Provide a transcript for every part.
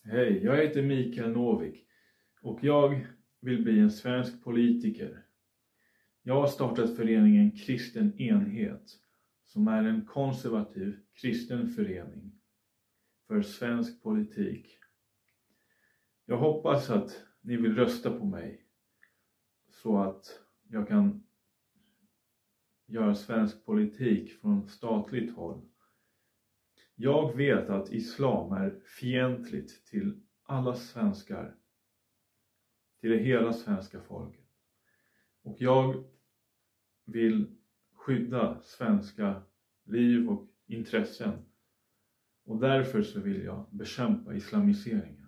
Hej, jag heter Mikael Novik och jag vill bli en svensk politiker. Jag har startat föreningen Kristen Enhet som är en konservativ kristen förening för svensk politik. Jag hoppas att ni vill rösta på mig så att jag kan göra svensk politik från statligt håll. Jag vet att islam är fientligt till alla svenskar, till det hela svenska folket. Och jag vill skydda svenska liv och intressen. Och därför så vill jag bekämpa islamiseringen.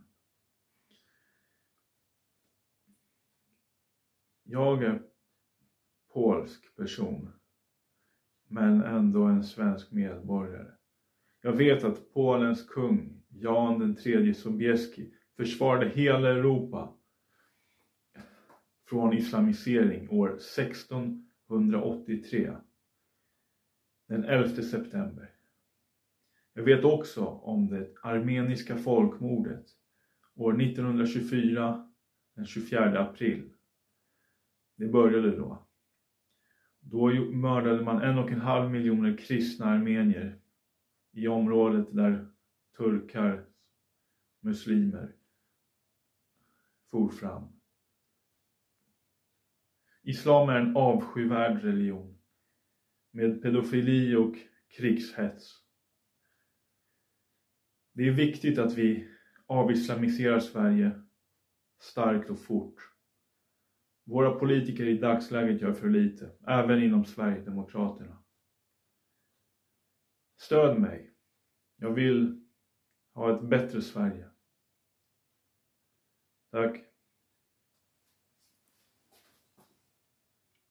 Jag är polsk person, men ändå en svensk medborgare. Jag vet att Polens kung Jan den tredje Sobieski försvarade hela Europa från islamisering år 1683, den 11 september. Jag vet också om det armeniska folkmordet år 1924, den 24 april. Det började då. Då mördade man 1,5 miljoner kristna armenier i området där turkar, muslimer for fram. Islam är en avskyvärd religion med pedofili och krigshets. Det är viktigt att vi avislamiserar Sverige starkt och fort. Våra politiker i dagsläget gör för lite, även inom Sverigedemokraterna. Stöd mig. Jag vill ha ett bättre Sverige. Tack.